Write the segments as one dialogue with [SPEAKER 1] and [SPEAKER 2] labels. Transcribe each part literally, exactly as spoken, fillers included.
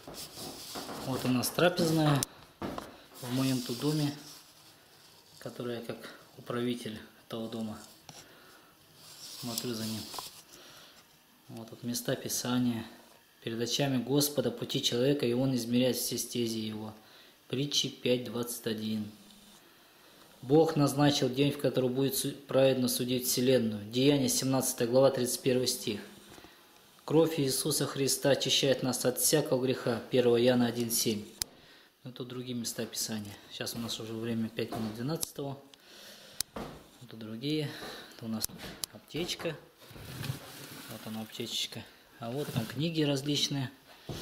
[SPEAKER 1] Вот у нас трапезная в моем тут доме, который я как управитель этого дома смотрю за ним. Вот тут места Писания. Перед очами Господа пути человека, и Он измеряет все стези его. Притчи пять двадцать один. Бог назначил день, в который будет праведно судить вселенную. Деяния семнадцатая глава тридцать первый стих. Кровь Иисуса Христа очищает нас от всякого греха. первое Иоанна один семь. Ну, тут другие места Писания. Сейчас у нас уже время пять минут двенадцатого. Тут другие. Это у нас аптечка. Вот она аптечечка. А вот там книги различные.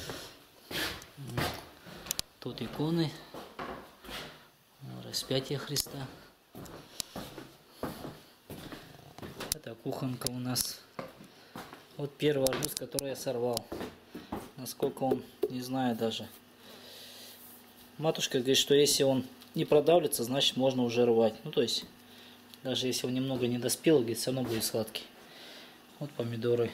[SPEAKER 1] Тут иконы. Распятие Христа. Это кухонка у нас. Вот первый арбуз, который я сорвал. Насколько он, не знаю даже. Матушка говорит, что если он не продавится, значит можно уже рвать. Ну то есть, даже если он немного не доспел, говорит, все равно будет сладкий. Вот помидоры.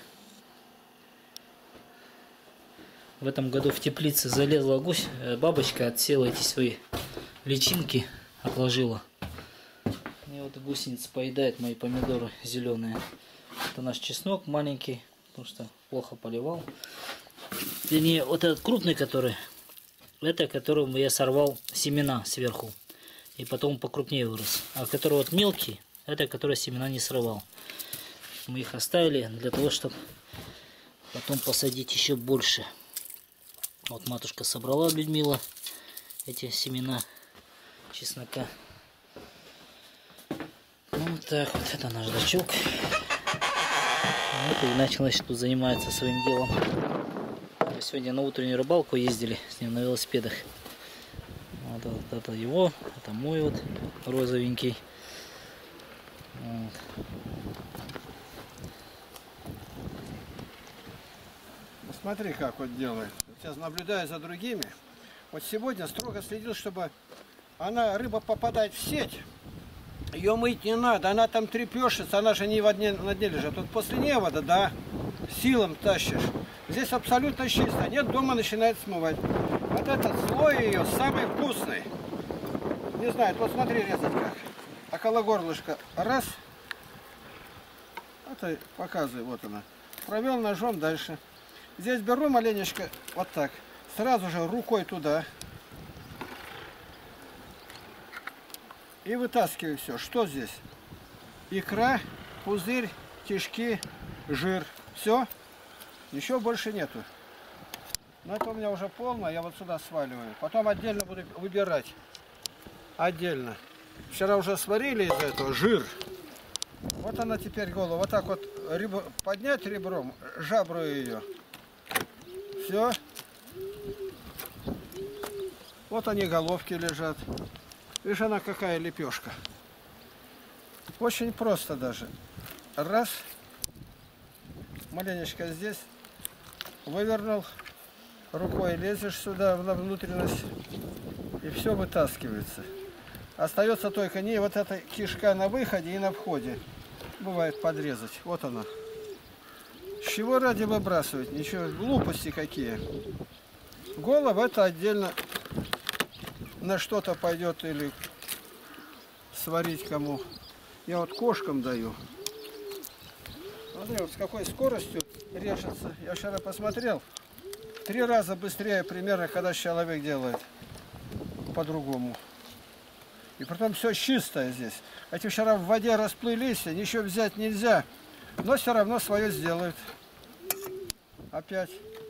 [SPEAKER 1] В этом году в теплице залезла гусь, бабочка, отсела эти свои личинки, отложила. И вот гусеница поедает мои помидоры зеленые. Это наш чеснок маленький, потому что плохо поливал. Вернее, вот этот крупный, который, это которому я сорвал семена сверху. И потом покрупнее вырос. А который вот мелкий, это который семена не срывал. Мы их оставили для того, чтобы потом посадить еще больше. Вот матушка собрала, Людмила, эти семена чеснока. Ну вот так вот, это наш дачок. Вот и началось тут заниматься своим делом. Мы сегодня на утреннюю рыбалку ездили с ним на велосипедах. Вот, вот это его, это мой вот розовенький. Вот.
[SPEAKER 2] Смотри, как вот делает. Сейчас наблюдаю за другими. Вот сегодня строго следил, чтобы она, рыба попадает в сеть. Ее мыть не надо, она там трепешется, она же не в дне, на дне лежит. Вот после невода, да, силом тащишь. Здесь абсолютно чисто. Нет, дома начинает смывать. Вот этот слой ее самый вкусный. Не знаю, вот смотри, резать как. Около горлышка. Раз. Это показываю, вот она. Провел ножом дальше. Здесь беру маленечко, вот так, сразу же рукой туда. И вытаскиваю все. Что здесь? Икра, пузырь, кишки, жир. Все. Еще больше нету. Но это у меня уже полно, я вот сюда сваливаю. Потом отдельно буду выбирать. Отдельно. Вчера уже сварили из этого жир. Вот она теперь голову. Вот так вот ребро, поднять ребром, жабру ее. Все. Вот они головки лежат. Видишь, она какая лепешка. Очень просто даже. Раз. Маленечко здесь. Вывернул. Рукой лезешь сюда, на внутренность. И все вытаскивается. Остается только не вот эта кишка на выходе и на входе. Бывает подрезать. Вот она. С чего ради выбрасывать? Ничего, глупости какие. Голова это отдельно на что-то пойдет или сварить кому. Я вот кошкам даю. Смотри, вот с какой скоростью режется. Я вчера посмотрел. Три раза быстрее примерно, когда человек делает по-другому. И потом все чистое здесь. Эти вчера в воде расплылись, ничего взять нельзя. Но все равно свое сделают. Опять.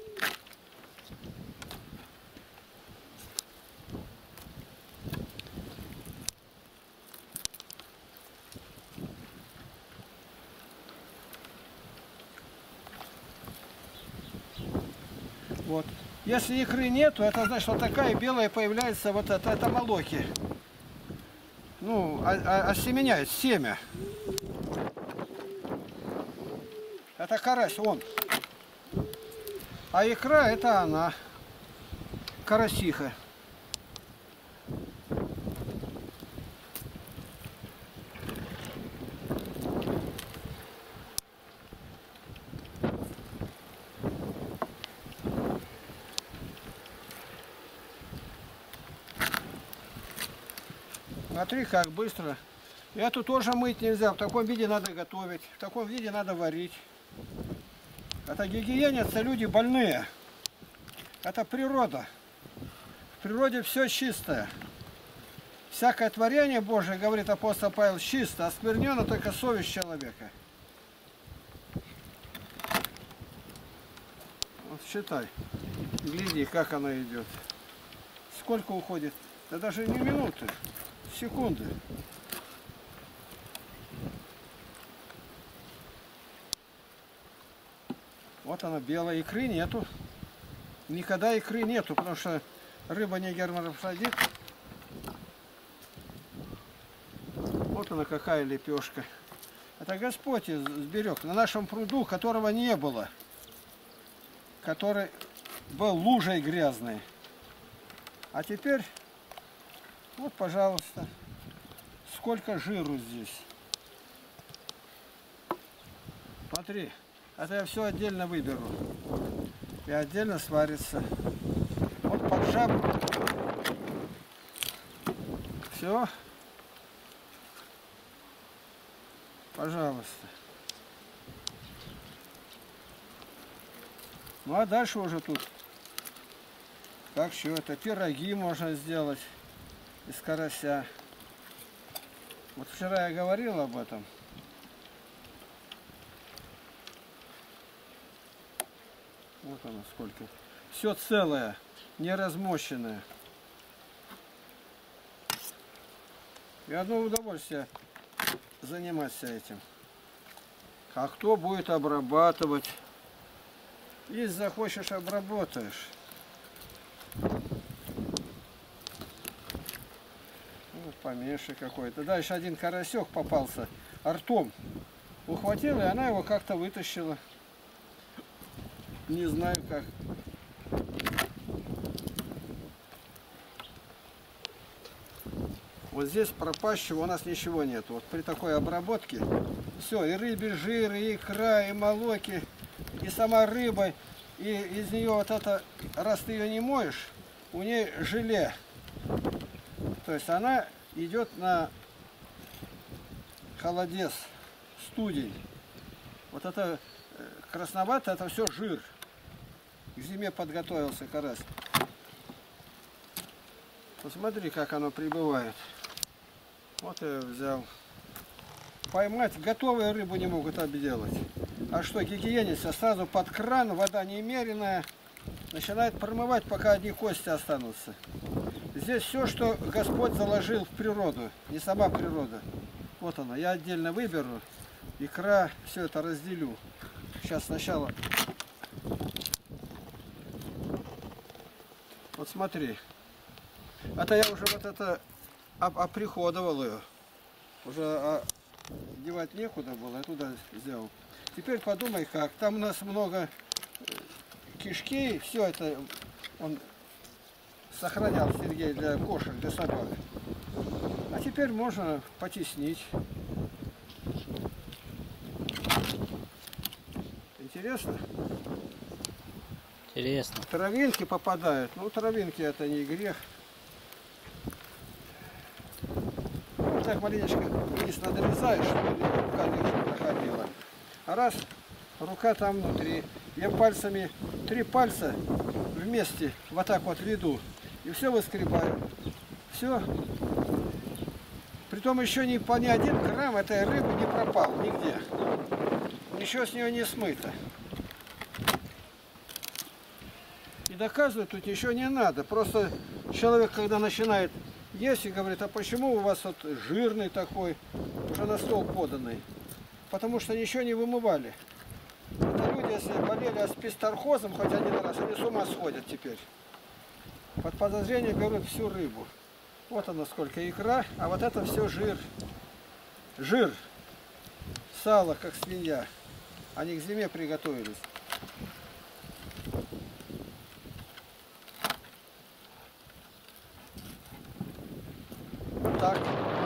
[SPEAKER 2] Вот. Если икры нету, это значит, вот такая белая появляется, вот это, это молоки. Ну, а, а, осеменяет семя. Это карась, он. А икра это она. Карасиха. Смотри, как быстро. Эту тоже мыть нельзя. В таком виде надо готовить. В таком виде надо варить. Это гигиенятся люди больные. Это природа. В природе все чистое. Всякое творение Божие, говорит апостол Павел, чисто. Осквернена только совесть человека. Вот считай. Гляди, как она идет. Сколько уходит? Да даже не минуты. Секунды. Вот она белая, икры нету. Никогда икры нету, потому что рыба не гермафродит. Вот она какая лепешка. Это Господь сберег на нашем пруду, которого не было. Который был лужей грязной. А теперь, вот, пожалуйста, сколько жиру здесь. Смотри. Это я все отдельно выберу. И отдельно сварится. Вот поджав. Все. Пожалуйста. Ну а дальше уже тут. Как что это? Пироги можно сделать из карася. Вот вчера я говорил об этом. Вот оно сколько. Все целое, не размощенное. И одно удовольствие заниматься этим. А кто будет обрабатывать? Если захочешь, обработаешь. Вот поменьше какой-то. Дальше один карасек попался ртом. Ухватила, и она его как-то вытащила. Не знаю как. Вот здесь пропащего у нас ничего нет. Вот при такой обработке все, и рыбий жир, и икра, и молоки, и сама рыба, и из нее вот это, раз ты ее не моешь, у нее желе. То есть она идет на холодец, студень. Вот это красновато, это все жир. К зиме подготовился карась. Посмотри, как оно прибывает. Вот я взял. Поймать готовую рыбу не могут обделать. А что, гигиенится сразу под кран, вода немеренная. Начинает промывать, пока одни кости останутся. Здесь все, что Господь заложил в природу, не сама природа. Вот она, я отдельно выберу. Икра, все это разделю. Сейчас сначала. Вот смотри. Это я уже вот это оприходовал ее. Уже девать некуда было, я туда сделал. Теперь подумай как. Там у нас много кишки, все это он сохранял, Сергей, для кошек, для собак. А теперь можно потеснить. Интересно?
[SPEAKER 1] Интересно.
[SPEAKER 2] Травинки попадают. Ну, травинки это не грех. Вот так маленечко вниз надрезаешь, чтобы рука не проходила. А раз, рука там внутри. Я пальцами, три пальца вместе вот так вот веду. И все выскребаю. Все. Притом еще ни, по ни один грамм этой рыбы не пропал нигде. Ничего с нее не смыто. И доказывать тут ничего не надо. Просто человек, когда начинает есть, и говорит, а почему у вас вот жирный такой, уже на стол поданный? Потому что ничего не вымывали. Это люди, если болели аспистархозом хоть один раз, они с ума сходят теперь. Под подозрение берут всю рыбу. Вот она сколько икра, а вот это все жир. Жир. Сало, как свинья. Они к зиме приготовились. Так.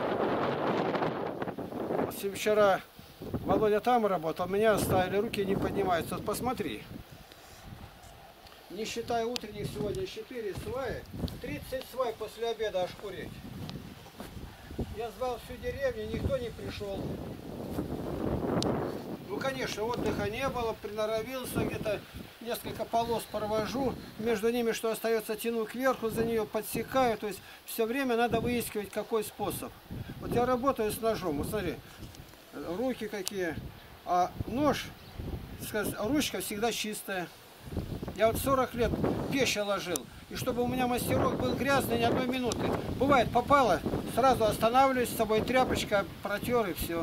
[SPEAKER 2] Вчера Володя там работал, меня оставили, руки не поднимаются. Вот посмотри. Не считая утренних, сегодня четыре сваи, тридцать свай после обеда ошкурить. Я звал всю деревню, никто не пришел. Ну, конечно, отдыха не было, приноровился, где-то несколько полос провожу, между ними, что остается, тяну кверху, за нее подсекаю, то есть все время надо выискивать, какой способ. Вот я работаю с ножом, вот смотри, руки какие, а нож, сказать, ручка всегда чистая. Я вот сорок лет печи ложил, и чтобы у меня мастерок был грязный ни одной минуты. Бывает, попало, сразу останавливаюсь, с собой тряпочка, протер и все.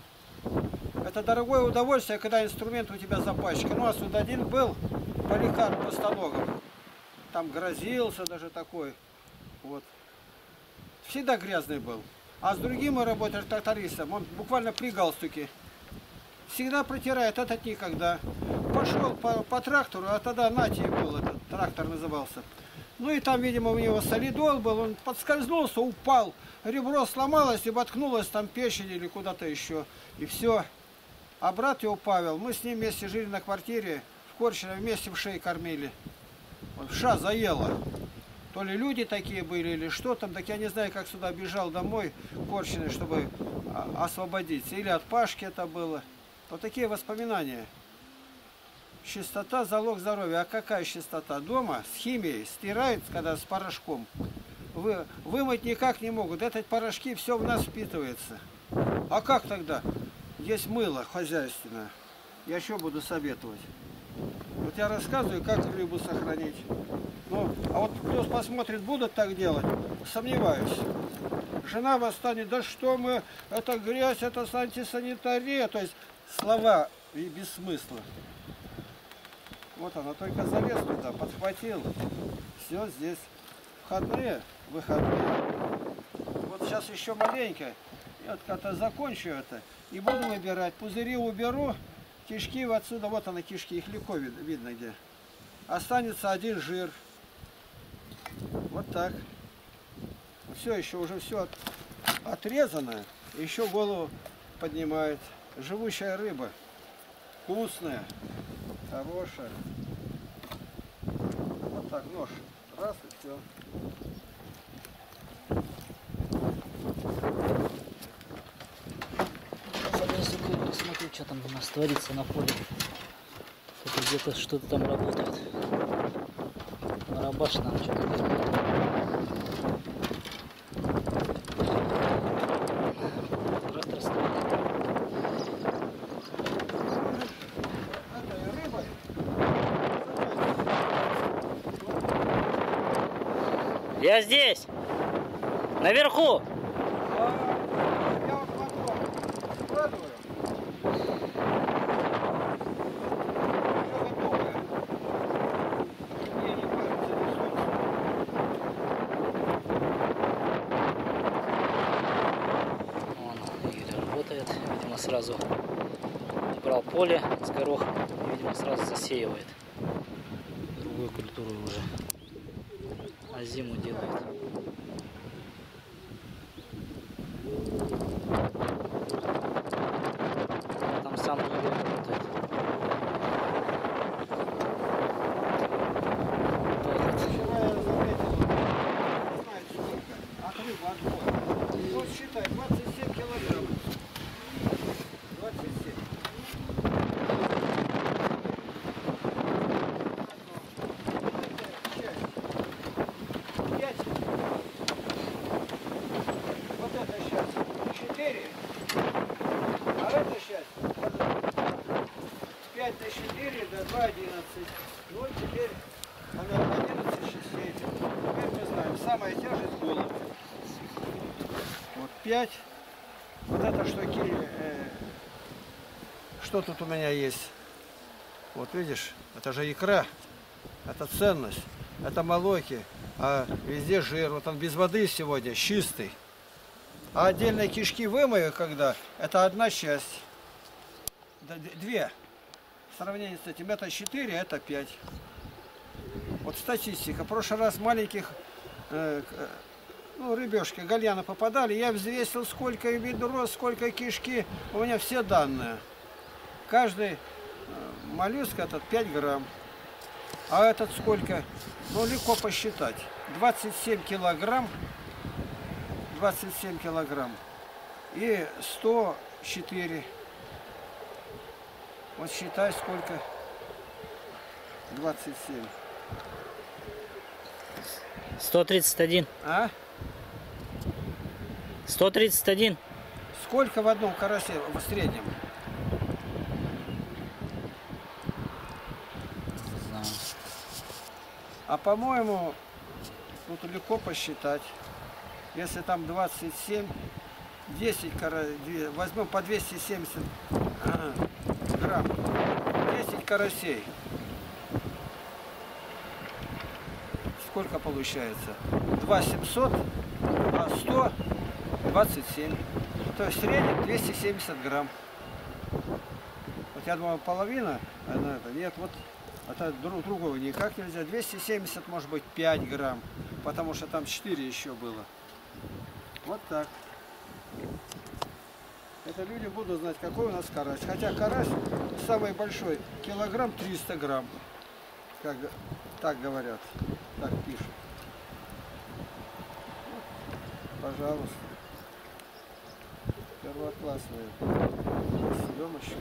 [SPEAKER 2] Это дорогое удовольствие, когда инструмент у тебя запачкан. Ну, а тут один был, Поликар Постаногов. Там грозился даже такой. Вот. Всегда грязный был. А с другим мы работали, трактористом, он буквально при галстуке. Всегда протирает, этот никогда. Пошел по, по трактору, а тогда Натия был, этот трактор назывался. Ну и там, видимо, у него солидол был, он подскользнулся, упал. Ребро сломалось и воткнулось там печень или куда-то еще. И все. А брат его Павел, мы с ним вместе жили на квартире, в Корчино, вместе в шее кормили. Вот, вша заела. То ли люди такие были, или что там, так я не знаю, как сюда бежал домой, Корчино, чтобы освободиться. Или от Пашки это было. Вот такие воспоминания. Чистота – залог здоровья. А какая чистота? Дома с химией стирают, когда с порошком. Вы, вымыть никак не могут. Эти порошки, все в нас впитывается. А как тогда? Есть мыло хозяйственное. Я еще буду советовать. Вот я рассказываю, как рыбу сохранить. Ну, а вот кто посмотрит, будут так делать, сомневаюсь. Жена восстанет, да что мы, это грязь, это антисанитария. То есть слова и без смысла. Вот она только залез туда, подхватил. Все здесь. Входные, выходные. Вот сейчас еще маленько. Я вот как-то закончу это. И буду выбирать. Пузыри уберу. Кишки отсюда. Вот она кишки. Их легко вид, видно где. Останется один жир. Вот так. Все, еще уже все от, отрезано. Еще голову поднимает. Живущая рыба. Вкусная. Хорошая. Вот так, нож. Раз и все.
[SPEAKER 1] Посмотрю, что там у нас творится на поле. Кто-то где-то что-то там работает. Барабаш нам что-то делает. Трактор стоит. Я здесь! Наверху! Видимо, сразу брал поле с горохом и, видимо, сразу засеивает другую культуру уже, а зиму делает. Там сам не работает.
[SPEAKER 2] Вот считай, двадцать семь килограмм. двадцать семь. пять. Вот это сейчас четыре. А это сейчас пять на четыре, до два одиннадцать. Ну теперь она одиннадцать частей. Теперь мы знаем, самая тяжесть головы. Вот пять. Вот это что, э, что тут у меня есть? Вот видишь, это же икра, это ценность, это молоки, а везде жир. Вот он без воды сегодня, чистый. А отдельные кишки вымою, когда, это одна часть. Две. В сравнении с этим, это четыре, это пять. Вот статистика. В прошлый раз маленьких... Э, Ну, рыбешки, гальяна попадали, я взвесил, сколько ведро, сколько кишки, у меня все данные. Каждый моллюск этот пять грамм. А этот сколько? Ну, легко посчитать. двадцать семь килограмм двадцать семь килограмм. И сто четыре. Вот считай, сколько. двадцать семь.
[SPEAKER 1] сто тридцать один.
[SPEAKER 2] А?
[SPEAKER 1] сто тридцать один.
[SPEAKER 2] Сколько в одном карасе в среднем?
[SPEAKER 1] Не знаю.
[SPEAKER 2] А по-моему, тут легко посчитать. Если там двадцать семь, десять кара... возьмем по двести семьдесят грамм. десять карасей. Сколько получается? два семьсот, а сто двадцать семь. То есть в среднем двести семьдесят грамм. Вот я думаю, половина, а на это нет, вот это друг, другого никак нельзя. двести семьдесят, может быть, пять грамм, потому что там четыре еще было. Вот так. Это люди будут знать, какой у нас карась. Хотя карась самый большой, килограмм триста грамм. Как, так говорят, так пишут. Пожалуйста. Первоклассные съемочки.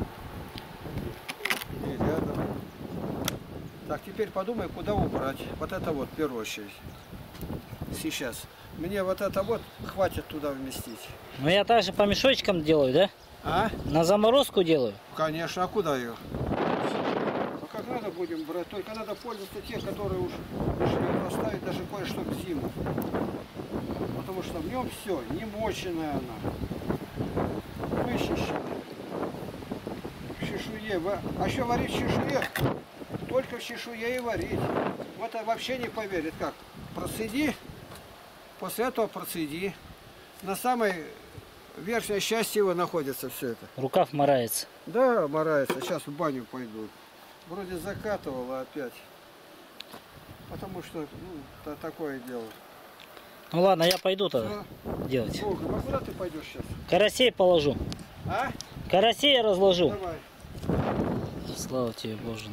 [SPEAKER 2] И рядом. Так, теперь подумай, куда убрать. Вот это вот, в первую очередь. Сейчас. Мне вот это вот хватит туда вместить.
[SPEAKER 1] Ну я также по мешочкам делаю, да?
[SPEAKER 2] А?
[SPEAKER 1] На заморозку делаю?
[SPEAKER 2] Конечно, а куда ее? А как надо будем брать? Только надо пользоваться те, которые уж решили поставить даже кое-что к зиму. Потому что в нем все, не моченая она. Вычищена. В чешуе. А еще варить в чешуе? Только в чешуе и варить. Вот вообще не поверит. Как? Процеди. После этого процеди. На самой верхней части его находится все это.
[SPEAKER 1] Рукав морается.
[SPEAKER 2] Да, морается. Сейчас в баню пойду. Вроде закатывала опять. Потому что, ну, такое дело.
[SPEAKER 1] Ну ладно, я пойду тогда
[SPEAKER 2] Все.
[SPEAKER 1] делать.
[SPEAKER 2] Бога, а куда ты пойдешь сейчас?
[SPEAKER 1] Карасей положу.
[SPEAKER 2] А?
[SPEAKER 1] Карасей я разложу.
[SPEAKER 2] Давай.
[SPEAKER 1] Слава тебе, Боже.